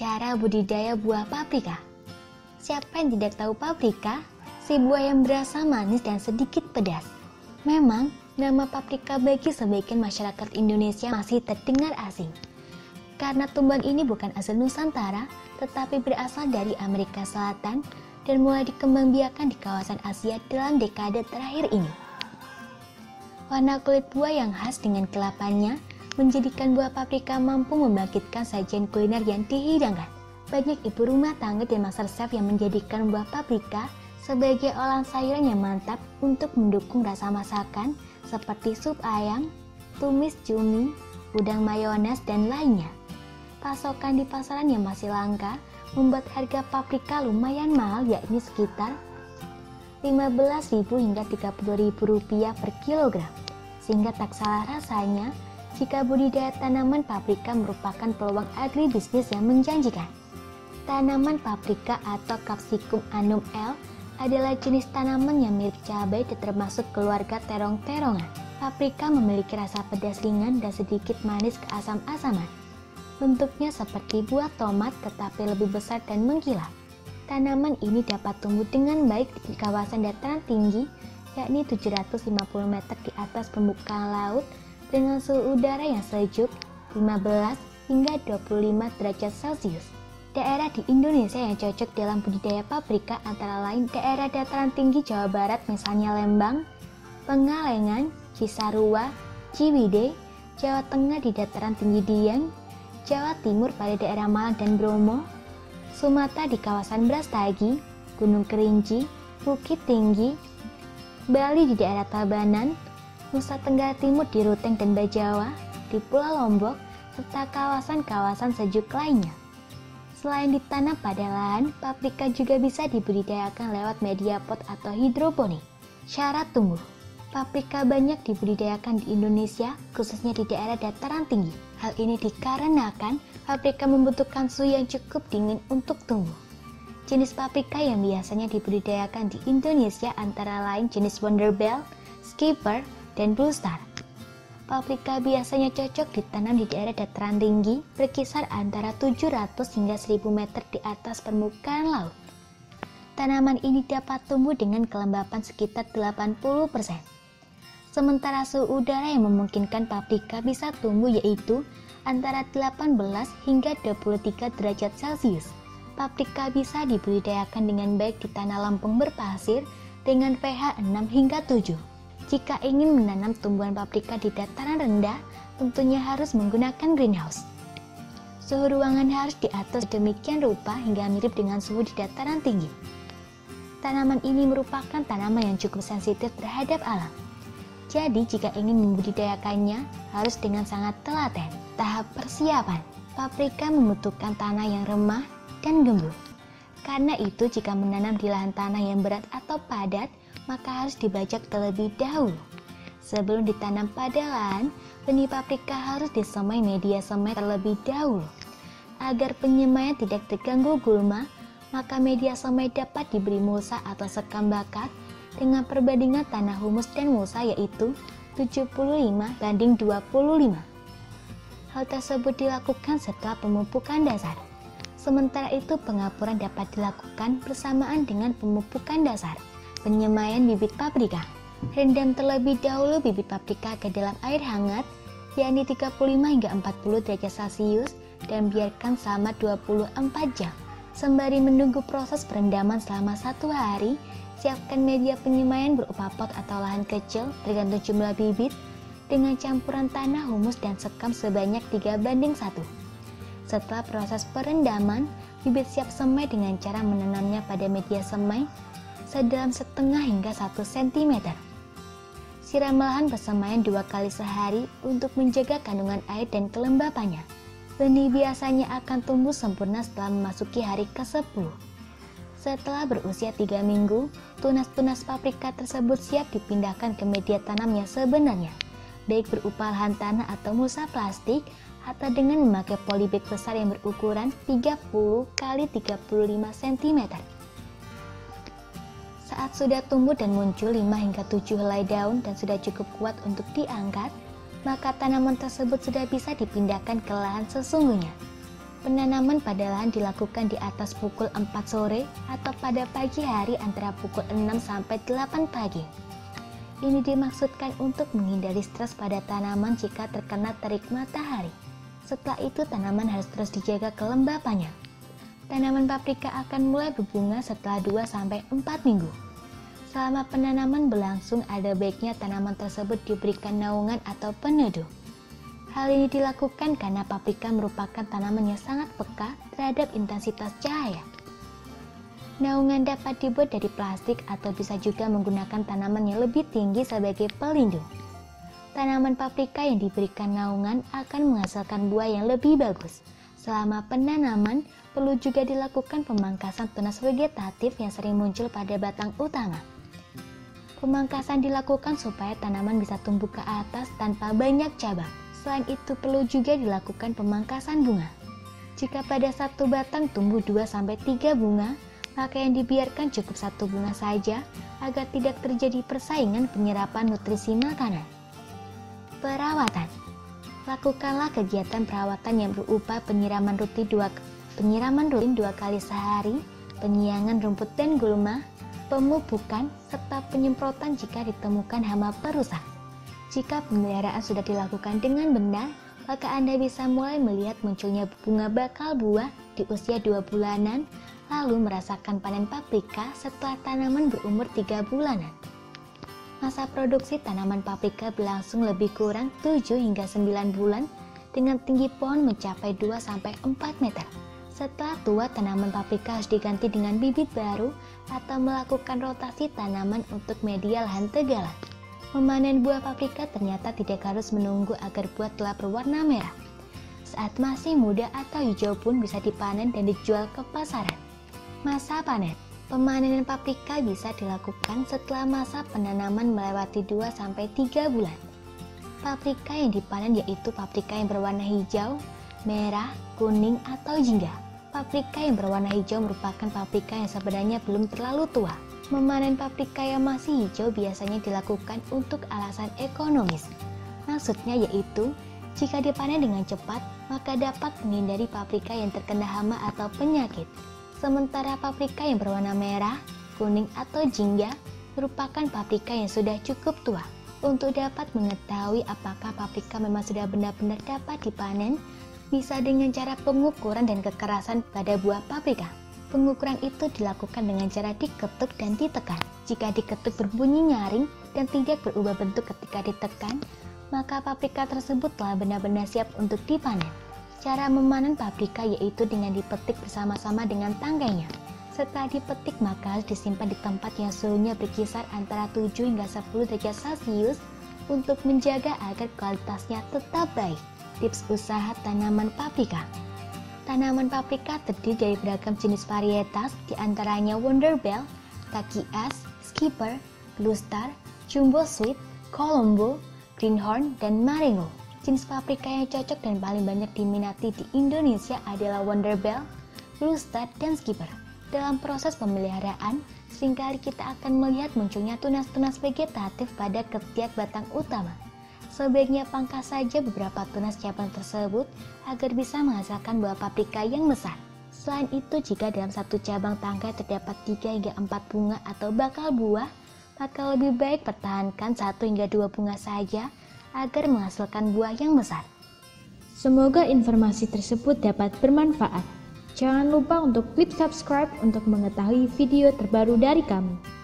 Cara budidaya buah paprika. Siapa yang tidak tahu paprika? Si buah yang berasa manis dan sedikit pedas. Memang, nama paprika bagi sebagian masyarakat Indonesia masih terdengar asing. Karena tumbuhan ini bukan asal Nusantara, tetapi berasal dari Amerika Selatan dan mulai dikembangbiakan di kawasan Asia dalam dekade terakhir ini. Warna kulit buah yang khas dengan kelapannya menjadikan buah paprika mampu membangkitkan sajian kuliner yang dihidangkan. Banyak ibu rumah tangga dan master chef yang menjadikan buah paprika sebagai olahan sayuran yang mantap untuk mendukung rasa masakan seperti sup ayam, tumis cumi, udang mayones, dan lainnya. Pasokan di pasaran yang masih langka membuat harga paprika lumayan mahal, yakni sekitar Rp15.000 hingga Rp30.000 per kilogram. Sehingga tak salah rasanya jika budidaya tanaman paprika merupakan peluang agribisnis yang menjanjikan. Tanaman paprika atau Capsicum annum L adalah jenis tanaman yang mirip cabai dan termasuk keluarga terong-terongan. Paprika memiliki rasa pedas ringan dan sedikit manis keasam-asaman. Bentuknya seperti buah tomat tetapi lebih besar dan mengkilap. Tanaman ini dapat tumbuh dengan baik di kawasan dataran tinggi, yakni 750 meter di atas permukaan laut dengan suhu udara yang sejuk 15 hingga 25 derajat Celcius. Daerah di Indonesia yang cocok dalam budidaya paprika antara lain daerah dataran tinggi Jawa Barat misalnya Lembang, Pengalengan, Cisarua, Ciwidey, Jawa Tengah di dataran tinggi Dieng, Jawa Timur pada daerah Malang dan Bromo, Sumatera di kawasan Brastagi, Gunung Kerinci, Bukit Tinggi, Bali di daerah Tabanan, Nusa Tenggara Timur di Ruteng dan Bajawa, di Pulau Lombok, serta kawasan-kawasan sejuk lainnya. Selain ditanam pada lahan, paprika juga bisa dibudidayakan lewat media pot atau hidroponik. Syarat tumbuh. Paprika banyak dibudidayakan di Indonesia, khususnya di daerah dataran tinggi. Hal ini dikarenakan paprika membutuhkan suhu yang cukup dingin untuk tumbuh. Jenis paprika yang biasanya dibudidayakan di Indonesia antara lain jenis Wonderbell, Skipper, dan Blue Star. Paprika biasanya cocok ditanam di daerah dataran tinggi berkisar antara 700 hingga 1000 meter di atas permukaan laut. Tanaman ini dapat tumbuh dengan kelembapan sekitar 80%. Sementara suhu udara yang memungkinkan paprika bisa tumbuh yaitu antara 18 hingga 23 derajat Celcius. Paprika bisa dibudidayakan dengan baik di tanah lempeng berpasir dengan pH 6 hingga 7. Jika ingin menanam tumbuhan paprika di dataran rendah, tentunya harus menggunakan greenhouse. Suhu ruangan harus diatur demikian rupa hingga mirip dengan suhu di dataran tinggi. Tanaman ini merupakan tanaman yang cukup sensitif terhadap alam. Jadi jika ingin membudidayakannya, harus dengan sangat telaten. Tahap persiapan. Paprika membutuhkan tanah yang remah dan gembur. Karena itu jika menanam di lahan tanah yang berat atau padat, maka harus dibajak terlebih dahulu. Sebelum ditanam pada lahan, benih paprika harus disemai media semai terlebih dahulu. Agar penyemaian tidak terganggu gulma, maka media semai dapat diberi mulsa atau sekam bakat dengan perbandingan tanah humus dan mulsa yaitu 75:25. Hal tersebut dilakukan setelah pemupukan dasar. Sementara itu pengapuran dapat dilakukan bersamaan dengan pemupukan dasar. Penyemaian bibit paprika. Rendam terlebih dahulu bibit paprika ke dalam air hangat, yakni 35 hingga 40 derajat Celcius dan biarkan selama 24 jam. Sembari menunggu proses perendaman selama 1 hari, siapkan media penyemaian berupa pot atau lahan kecil tergantung jumlah bibit dengan campuran tanah humus dan sekam sebanyak 3:1. Setelah proses perendaman, bibit siap semai dengan cara menanamnya pada media semai sedalam setengah hingga 1 cm. Siram lahan bersemaian 2 kali sehari untuk menjaga kandungan air dan kelembapannya. Benih biasanya akan tumbuh sempurna setelah memasuki hari ke-10. Setelah berusia 3 minggu, tunas-tunas paprika tersebut siap dipindahkan ke media tanam yang sebenarnya, baik berupa lahan tanah atau mulsa plastik, atau dengan memakai polybag besar yang berukuran 30 x 35 cm. Saat sudah tumbuh dan muncul 5 hingga 7 helai daun dan sudah cukup kuat untuk diangkat, maka tanaman tersebut sudah bisa dipindahkan ke lahan sesungguhnya. Penanaman pada lahan dilakukan di atas pukul 4 sore atau pada pagi hari antara pukul 6 sampai 8 pagi. Ini dimaksudkan untuk menghindari stres pada tanaman jika terkena terik matahari. Setelah itu tanaman harus terus dijaga kelembapannya. Tanaman paprika akan mulai berbunga setelah 2 sampai 4 minggu. Selama penanaman berlangsung, ada baiknya tanaman tersebut diberikan naungan atau peneduh. Hal ini dilakukan karena paprika merupakan tanaman yang sangat peka terhadap intensitas cahaya. Naungan dapat dibuat dari plastik atau bisa juga menggunakan tanaman yang lebih tinggi sebagai pelindung. Tanaman paprika yang diberikan naungan akan menghasilkan buah yang lebih bagus. Selama penanaman, perlu juga dilakukan pemangkasan tunas vegetatif yang sering muncul pada batang utama. Pemangkasan dilakukan supaya tanaman bisa tumbuh ke atas tanpa banyak cabang. Selain itu perlu juga dilakukan pemangkasan bunga. Jika pada satu batang tumbuh 2-3 bunga, maka yang dibiarkan cukup satu bunga saja agar tidak terjadi persaingan penyerapan nutrisi makanan. Perawatan. Lakukanlah kegiatan perawatan yang berupa penyiraman rutin 2 kali sehari, penyiangan rumput dan gulma, pemupukan, serta penyemprotan jika ditemukan hama perusak. Jika pemeliharaan sudah dilakukan dengan benar, maka Anda bisa mulai melihat munculnya bunga bakal buah di usia 2 bulanan, lalu merasakan panen paprika setelah tanaman berumur 3 bulanan. Masa produksi tanaman paprika berlangsung lebih kurang 7 hingga 9 bulan dengan tinggi pohon mencapai 2-4 meter. Setelah tua, tanaman paprika harus diganti dengan bibit baru atau melakukan rotasi tanaman untuk media lahan tegalan. Memanen buah paprika ternyata tidak harus menunggu agar buah telah berwarna merah. Saat masih muda atau hijau pun bisa dipanen dan dijual ke pasaran. Masa panen. Pemanenan paprika bisa dilakukan setelah masa penanaman melewati 2-3 bulan. Paprika yang dipanen yaitu paprika yang berwarna hijau, merah, kuning, atau jingga. Paprika yang berwarna hijau merupakan paprika yang sebenarnya belum terlalu tua. Memanen paprika yang masih hijau biasanya dilakukan untuk alasan ekonomis. Maksudnya yaitu, jika dipanen dengan cepat, maka dapat menghindari paprika yang terkena hama atau penyakit. Sementara paprika yang berwarna merah, kuning, atau jingga merupakan paprika yang sudah cukup tua. Untuk dapat mengetahui apakah paprika memang sudah benar-benar dapat dipanen, bisa dengan cara pengukuran dan kekerasan pada buah paprika. Pengukuran itu dilakukan dengan cara diketuk dan ditekan. Jika diketuk berbunyi nyaring dan tidak berubah bentuk ketika ditekan, maka paprika tersebut telah benar-benar siap untuk dipanen. Cara memanen paprika yaitu dengan dipetik bersama-sama dengan tangganya. Setelah dipetik, maka harus disimpan di tempat yang suhunya berkisar antara 7 hingga 10 derajat Celcius untuk menjaga agar kualitasnya tetap baik. Tips usaha tanaman paprika. Tanaman paprika terdiri dari beragam jenis varietas, diantaranya Wonderbell, Takias, Skipper, Blue Star, Jumbo Sweet, Colombo, Greenhorn, dan Marengo. Jenis paprika yang cocok dan paling banyak diminati di Indonesia adalah Wonderbell, Blue Star, dan Skipper. Dalam proses pemeliharaan, seringkali kita akan melihat munculnya tunas-tunas vegetatif pada ketiak batang utama. Sebaiknya pangkas saja beberapa tunas cabang tersebut agar bisa menghasilkan buah paprika yang besar. Selain itu, jika dalam satu cabang tangkai terdapat 3 hingga 4 bunga atau bakal buah, maka lebih baik pertahankan 1 hingga 2 bunga saja agar menghasilkan buah yang besar. Semoga informasi tersebut dapat bermanfaat. Jangan lupa untuk klik subscribe untuk mengetahui video terbaru dari kami.